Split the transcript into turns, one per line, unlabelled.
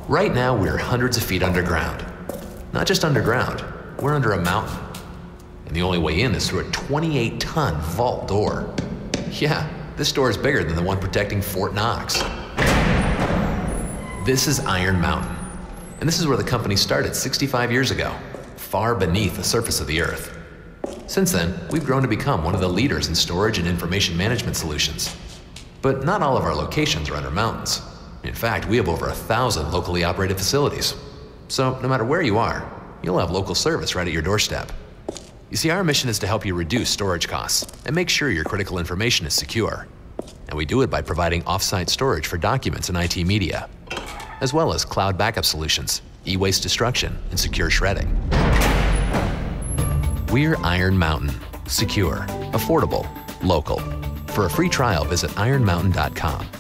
Right now, we're hundreds of feet underground. Not just underground, we're under a mountain. And the only way in is through a 28-ton vault door. Yeah, this door is bigger than the one protecting Fort Knox. This is Iron Mountain. And this is where the company started 65 years ago, far beneath the surface of the Earth. Since then, we've grown to become one of the leaders in storage and information management solutions. But not all of our locations are under mountains. In fact, we have over 1,000 locally operated facilities. So no matter where you are, you'll have local service right at your doorstep. You see, our mission is to help you reduce storage costs and make sure your critical information is secure. And we do it by providing off-site storage for documents and IT media, as well as cloud backup solutions, e-waste destruction, and secure shredding. We're Iron Mountain. Secure, affordable, local. For a free trial, visit ironmountain.com.